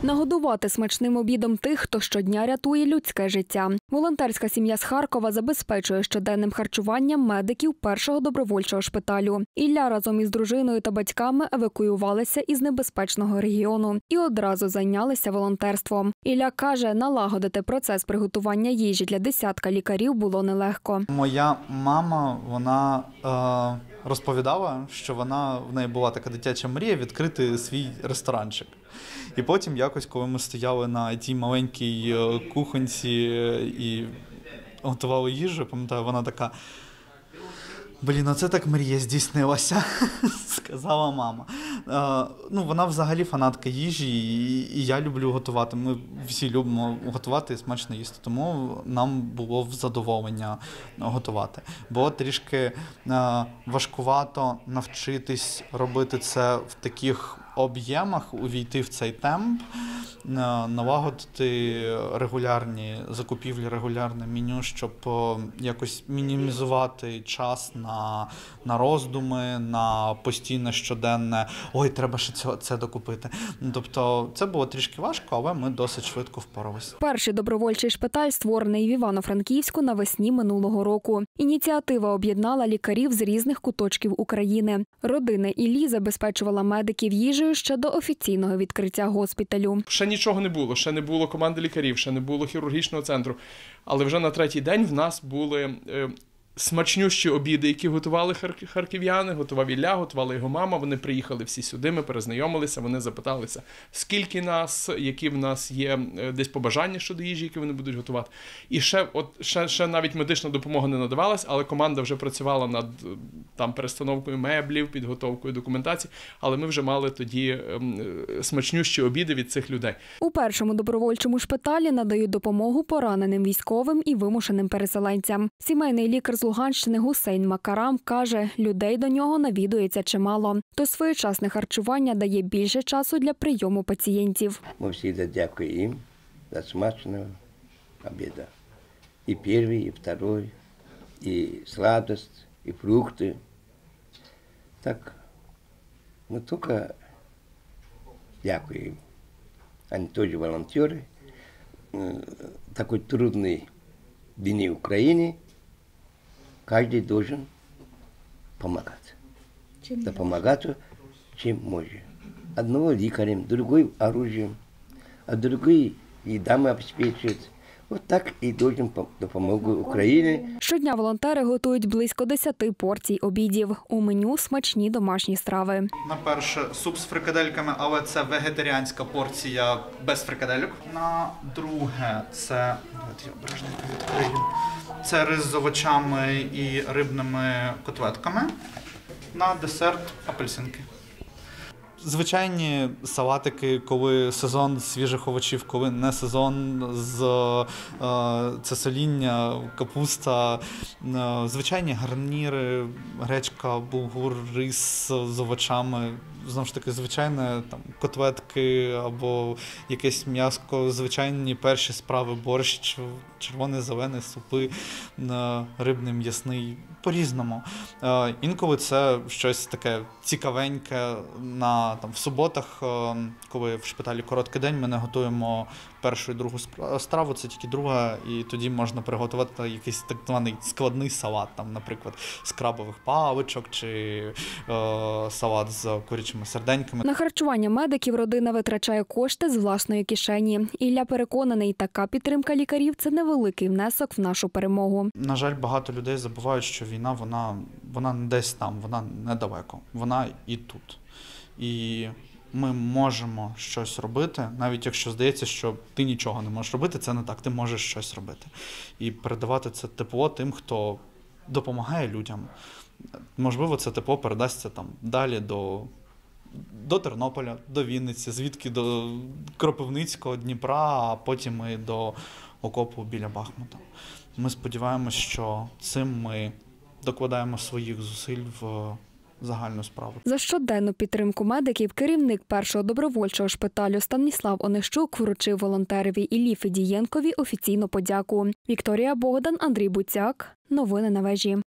Нагодувати смачним обідом тих, хто щодня рятує людське життя. Волонтерська сім'я з Харкова забезпечує щоденним харчуванням медиків першого добровольчого шпиталю. Ілля разом із дружиною та батьками евакуювалися із небезпечного регіону і одразу зайнялися волонтерством. Ілля каже, налагодити процес приготування їжі для десятка лікарів було нелегко. Моя мама, вона розповідала, що в неї була така дитяча мрія відкрити свій ресторанчик. І потім якось, коли ми стояли на тій маленькій кухонці і готували їжу, пам'ятаю, вона така: «Блін, оце так мрія здійснилася», – сказала мама. Вона взагалі фанатка їжі, і я люблю готувати. Ми всі любимо готувати і смачно їсти, тому нам було в задоволення готувати. Було трішки важкувато навчитись робити це в таких об'ємах, увійти в цей темп, налагодити регулярні закупівлі, регулярне меню, щоб якось мінімізувати час на роздуми, на постійне щоденне «ой, треба ще це докупити». Тобто це було трішки важко, але ми досить швидко впоралися. Перший добровольчий шпиталь створений в Івано-Франківську навесні минулого року. Ініціатива об'єднала лікарів з різних куточків України. Родина Іллі забезпечувала медиків їжею ще до офіційного відкриття госпіталю. Ще нічого не було, ще не було команди лікарів, ще не було хірургічного центру. Але вже на третій день в нас були смачнющі обіди, які готували харків'яни, готував Ілля, готувала його мама. Вони приїхали всі сюди, ми перезнайомилися, вони запиталися, скільки нас, які в нас є десь побажання щодо їжі, які вони будуть готувати. І ще навіть медична допомога не надавалась, але команда вже працювала над перестановкою меблів, підготовкою документації, але ми вже мали тоді смачнющі обіди від цих людей. У першому добровольчому шпиталі надають допомогу пораненим військовим і вимушеним переселенцям. Сімейний лікар з Луганщини Гусейн Макарам каже, людей до нього навідується чимало. То своєчасне харчування дає більше часу для прийому пацієнтів. Ми всі дякуємо їм за смачного обіду. І перший, і другий, і сладость, і фрукти. Так, ми тільки дякуємо. Вони теж волонтери. Такий трудний день в Україні. Каждый должен помогать. Да помогать, чем может. Одного лекарем, другой оружием, а другой едами обеспечивает. От так і должен допомогти Україні. Щодня волонтери готують близько 10 порцій обідів. У меню смачні домашні страви. На перше суп з фрикадельками, але це вегетаріанська порція без фрикадельок. На друге це рис з овочами і рибними котлетками. На десерт апельсинки. Звичайні салатики, коли сезон свіжих овочів, коли не сезон, це соління, капуста, звичайні гарніри, гречка, булгур, рис з овочами, знову ж таки, звичайне котлетки або якесь м'ясо, звичайні перші страви, борщ, червоний, зелений, супи, рибний, м'ясний, по-різному. Інколи це щось таке цікавеньке. В суботах, коли в шпиталі короткий день, ми не готуємо першу і другу страву, це тільки друга, і тоді можна приготувати якийсь так званий складний салат, наприклад, з крабових паличок чи салат з курячими серденьками. На харчування медиків родина витрачає кошти з власної кишені. Ілля переконаний, така підтримка лікарів – це невеликий внесок в нашу перемогу. На жаль, багато людей забувають, що війна, вона не десь там, вона недалеко, вона і тут. І ми можемо щось робити, навіть якщо здається, що ти нічого не можеш робити, це не так, ти можеш щось робити. І передавати це тепло тим, хто допомагає людям. Можливо, це тепло передасться далі до Тернополя, до Вінниці, звідки до Кропивницького, Дніпра, а потім і до окопу біля Бахмута. Ми сподіваємось, що цим ми докладаємо своїх зусиль в загальну справу. За щоденну підтримку медиків керівник першого добровольчого шпиталю Станіслав Онищук вручив волонтерові Іллі Федієнкові офіційну подяку. Вікторія Богдан, Андрій Буцяк. Новини на вежі.